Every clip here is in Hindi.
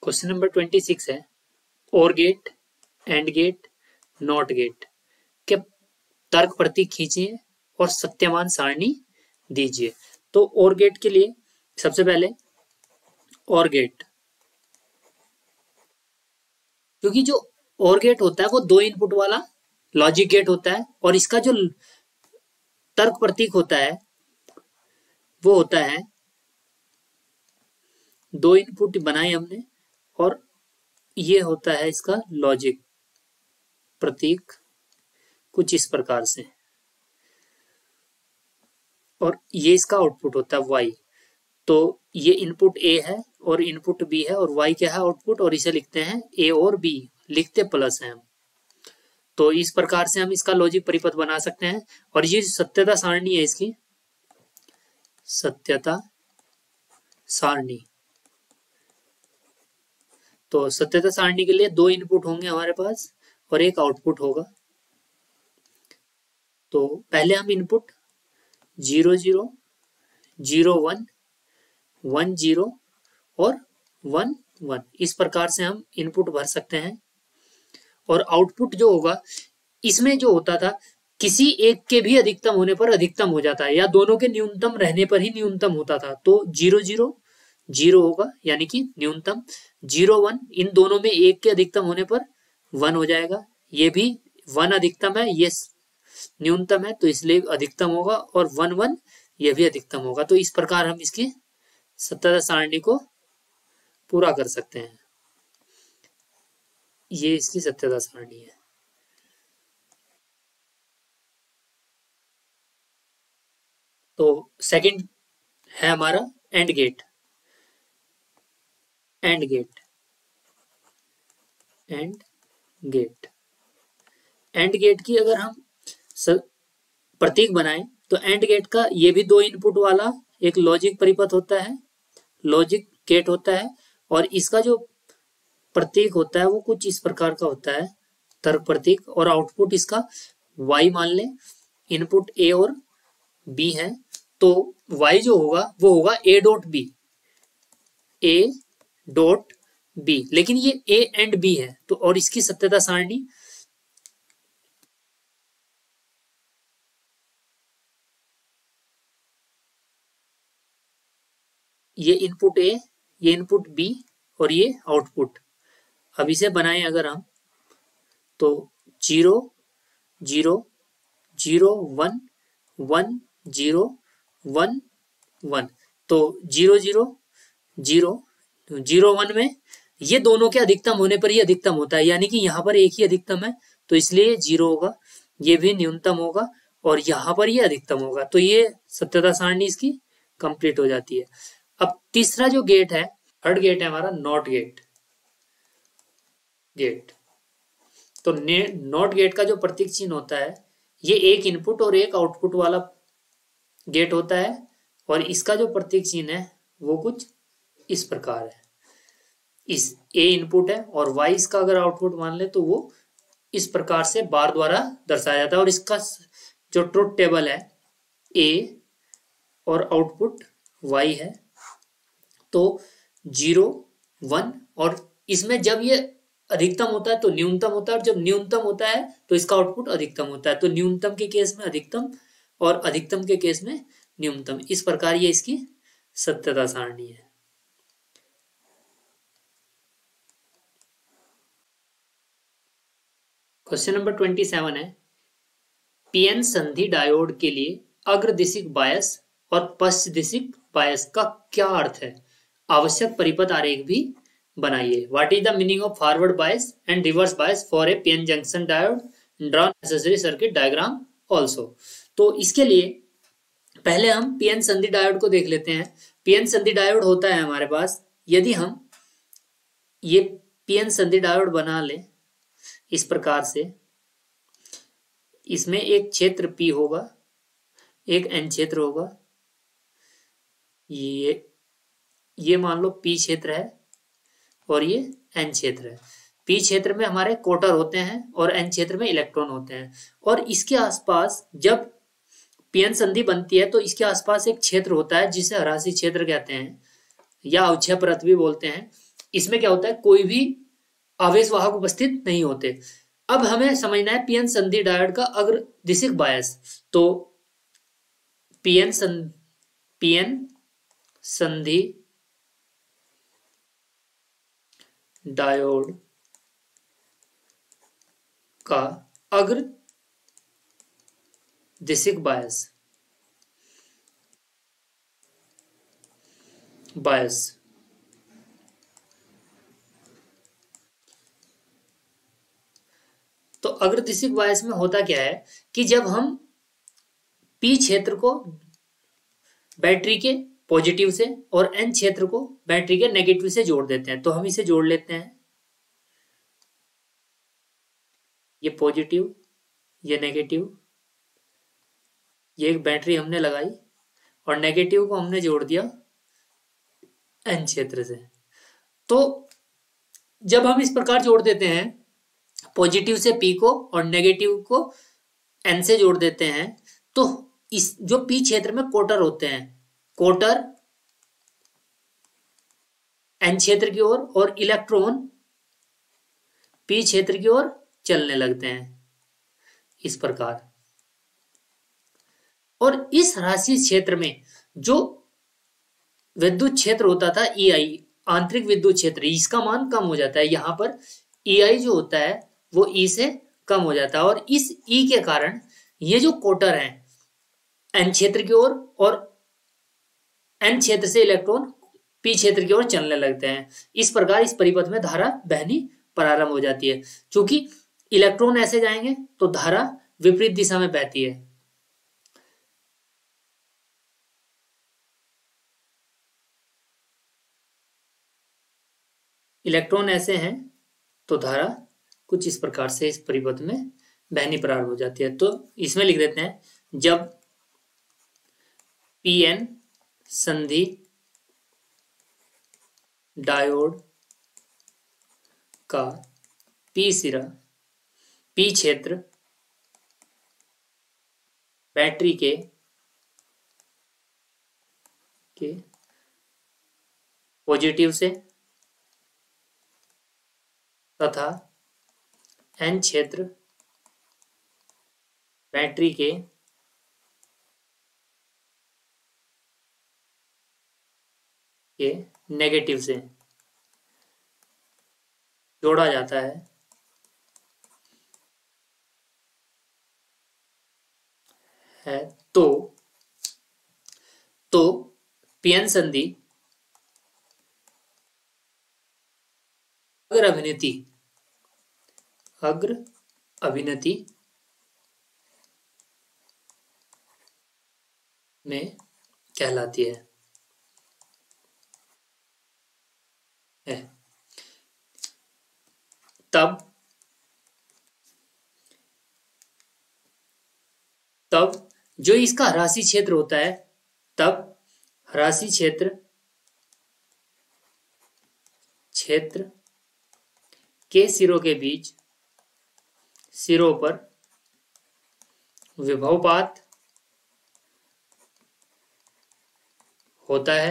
क्वेश्चन नंबर 26 है or gate, and gate, not gate के तर्क प्रतीक खींचिए और सत्यमान सारणी दीजिए। तो और गेट के लिए सबसे पहले और गेट, क्योंकि जो और गेट होता है वो 2 इनपुट वाला लॉजिक गेट होता है और इसका जो तर्क प्रतीक होता है वो होता है 2 इनपुट बनाए हमने और ये होता है इसका लॉजिक प्रतीक कुछ इस प्रकार से, और ये इसका आउटपुट होता है y। तो ये इनपुट a है और इनपुट b है और y क्या है आउटपुट, और इसे लिखते हैं a और b, लिखते प्लस है हम। तो इस प्रकार से हम इसका लॉजिक परिपथ बना सकते हैं। और ये सत्यता सारणी है इसकी, सत्यता सारणी। तो सत्यता सारणी के लिए 2 इनपुट होंगे हमारे पास और एक आउटपुट होगा। तो पहले हम इनपुट 0 0 0 1 1 0 और 1 1 इस प्रकार से हम इनपुट भर सकते हैं। और आउटपुट जो होगा इसमें जो होता था किसी एक के भी अधिकतम होने पर अधिकतम हो जाता है या दोनों के न्यूनतम रहने पर ही न्यूनतम होता था। तो 0 0 0 होगा यानी कि न्यूनतम, 0 1 इन दोनों में एक के अधिकतम होने पर 1 हो जाएगा, ये भी 1 अधिकतम है, ये न्यूनतम है तो इसलिए अधिकतम होगा, और 1 1 ये भी अधिकतम होगा। तो इस प्रकार हम इसकी सत्यता सारणी को पूरा कर सकते हैं। ये इसकी सत्यता सारणी है। तो सेकंड है हमारा and gate, and gate, and gate. And gate की अगर हम प्रतीक बनाएं तो एंड गेट का ये भी 2 इनपुट वाला एक लॉजिक परिपथ होता है, लॉजिक गेट होता है, और इसका जो प्रतीक होता है वो कुछ इस प्रकार का होता है, तर्क प्रतीक, और आउटपुट इसका y मान ले, इनपुट a और b है। तो y जो होगा वो होगा a dot b, a dot b, लेकिन ये a एंड b है तो, और इसकी सत्यता सारणी ये इनपुट a, ये इनपुट b और ये आउटपुट। अब इसे बनाएं अगर हम तो 0 0 0 1 1 0 1 1, तो 0 0 0 0 1 में ये दोनों के अधिकतम होने पर ही अधिकतम होता है, यानी कि यहाँ पर एक ही अधिकतम है तो इसलिए 0 होगा, ये भी न्यूनतम होगा और यहाँ पर ये अधिकतम होगा। तो ये सत्यता सारणी इसकी कंप्लीट हो जाती है। अब तीसरा जो गेट है, थर्ड गेट है हमारा नॉट गेट, गेट। तो नॉट गेट का जो प्रतीक चिन्ह होता है ये एक इनपुट और एक आउटपुट वाला गेट होता है, और इसका जो प्रतीक चिन्ह है वो कुछ इस प्रकार है। इस a इनपुट है और y इसका अगर आउटपुट मान ले तो वो इस प्रकार से बार द्वारा दर्शाया जाता है, और इसका जो ट्रुथ टेबल है a और आउटपुट y है। तो 0 1, और इसमें जब ये अधिकतम होता है तो न्यूनतम होता है, और जब न्यूनतम होता है तो इसका आउटपुट अधिकतम होता है। तो न्यूनतम के केस में अधिकतम और अधिकतम के केस में न्यूनतम, इस प्रकार ये इसकी सत्यता सारणी है। क्वेश्चन नंबर 27 है पीएन संधि डायोड के लिए अग्रदिशिक बायस और पश्चदिशिक बायस का क्या अर्थ है, आवश्यक परिपथ आरेख भी बनाइए। What is the meaning of forward bias and reverse bias for a PN junction diode, draw necessary circuit diagram also. तो इसके लिए पहले हम पीएन संधि डायोड को देख लेते हैं। पीएन संधि डायोड होता है हमारे पास, यदि हम ये पीएन संधि डायोड बना लें इस प्रकार से, इसमें एक क्षेत्र P होगा, एक N क्षेत्र होगा, ये मान लो P क्षेत्र है और ये N क्षेत्र है। P क्षेत्र में हमारे क्वार्टर होते हैं और N क्षेत्र में इलेक्ट्रॉन होते हैं, और इसके आसपास जब पीएन संधि बनती है तो इसके आसपास एक क्षेत्र होता है जिसे हरासी क्षेत्र कहते हैं या अवक्षय परत भी बोलते हैं, इसमें क्या होता है, कोई भी आवेश वाहक उपस्थित नहीं होते। अब हमें समझना है पीएन संधि डायोड का अग्रदिशिक बायस। तो पीएन पीएन संधि डायोड का अग्रदिशिक बायस तो अग्रदिशिक बायस में होता क्या है कि जब हम पी क्षेत्र को बैटरी के पॉजिटिव से और एन क्षेत्र को बैटरी के नेगेटिव से जोड़ देते हैं, तो हम इसे जोड़ लेते हैं, ये पॉजिटिव, ये नेगेटिव, ये एक बैटरी हमने लगाई और नेगेटिव को हमने जोड़ दिया एन क्षेत्र से। तो जब हम इस प्रकार जोड़ देते हैं, पॉजिटिव से पी को और नेगेटिव को एन से जोड़ देते हैं, तो इस जो पी क्षेत्र में कोटर होते हैं, कोटर एन क्षेत्र की ओर और इलेक्ट्रॉन पी क्षेत्र की ओर चलने लगते हैं इस प्रकार। और इस राशि क्षेत्र में जो विद्युत क्षेत्र होता था ई आई, आंतरिक विद्युत क्षेत्र, इसका मान कम हो जाता है। यहां पर ई आई जो होता है वो ई से कम हो जाता है और इस ई के कारण ये जो कोटर है एन क्षेत्र की ओर और एन क्षेत्र से इलेक्ट्रॉन पी क्षेत्र की ओर चलने लगते हैं। इस प्रकार इस परिपथ में धारा बहनी प्रारंभ हो जाती है। क्योंकि इलेक्ट्रॉन ऐसे जाएंगे तो धारा विपरीत दिशा में बहती है। इलेक्ट्रॉन ऐसे हैं तो धारा कुछ इस प्रकार से इस परिपथ में बहनी प्रारंभ हो जाती है। तो इसमें लिख देते हैं, जब पीएन संधि डायोड का पी सिरा, पी क्षेत्र बैटरी के पॉजिटिव से तथा एन क्षेत्र बैटरी के नेगेटिव से जोड़ा जाता है तो पीएन संधि अग्र अभिनति में कहलाती है। तब जो इसका राशि क्षेत्र होता है, तब राशि क्षेत्र के सिरों के बीच, सिरों पर विभवपात होता है,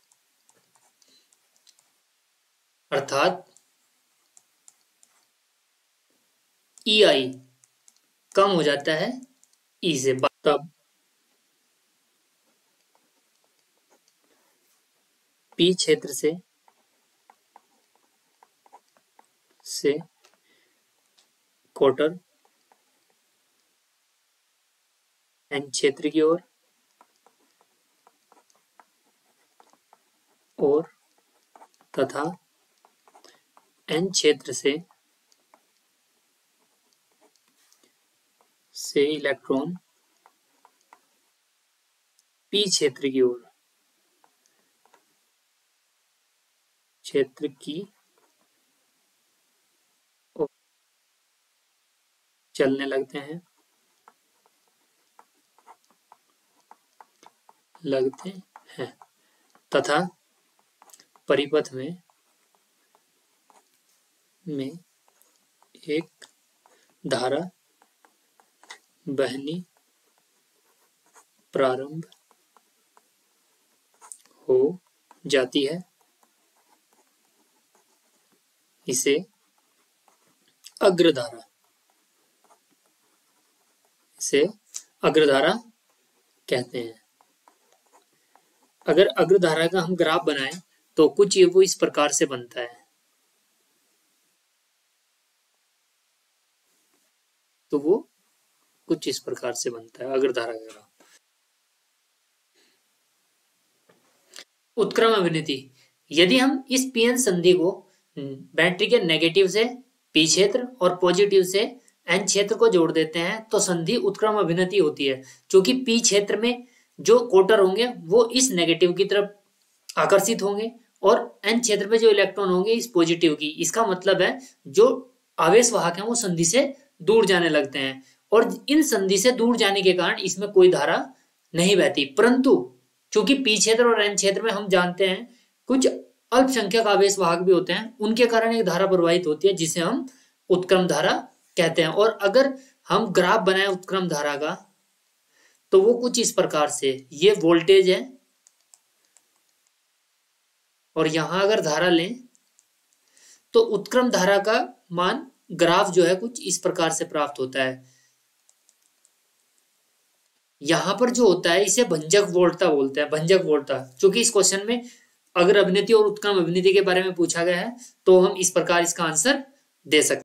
अर्थात ई आई कम हो जाता है ई से। तब पी क्षेत्र से कोटर एन क्षेत्र की ओर और तथा एन क्षेत्र से इलेक्ट्रॉन पी क्षेत्र की ओर चलने लगते हैं तथा परिपथ में एक धारा बहनी प्रारंभ हो जाती है। इसे अग्रधारा, इसे अग्रधारा कहते हैं। अगर अग्रधारा का हम ग्राफ बनाएं तो कुछ ये वो इस प्रकार से बनता है। तो वो कुछ इस प्रकार से बनता है अग्रधारा का ग्राफ। उत्क्रम अभिनीति, यदि हम इस पीएन संधि को बैटरी के नेगेटिव से पी क्षेत्र और पॉजिटिव से एन क्षेत्र को जोड़ देते हैं तो संधि उत्क्रम अभिनीति होती है, क्योंकि पी क्षेत्र में जो कोटर होंगे वो इस नेगेटिव की तरफ आकर्षित होंगे और एन क्षेत्र में जो इलेक्ट्रॉन होंगे इस पॉजिटिव की। इसका मतलब है जो आवेश वाहक हैं वो संधि से दूर जाने लगते हैं और इन संधि से दूर जाने के कारण इसमें कोई धारा नहीं बहती। परंतु चूंकि पी क्षेत्र और एन क्षेत्र में हम जानते हैं कुछ अल्पसंख्यक आवेश वाहक भी होते हैं, उनके कारण एक धारा प्रवाहित होती है जिसे हम उत्क्रम धारा कहते हैं। और अगर हम ग्राफ बनाए उत्क्रम धारा का तो वो कुछ इस प्रकार से, ये वोल्टेज है और यहां अगर धारा लें तो उत्क्रम धारा का मान ग्राफ जो है कुछ इस प्रकार से प्राप्त होता है। यहां पर जो होता है इसे भंजक वोल्टता बोलते हैं, भंजक वोल्टता। क्योंकि इस क्वेश्चन में अगर अभिनीति और उत्क्रम अभिनीति के बारे में पूछा गया है तो हम इस प्रकार इसका आंसर दे सकते हैं।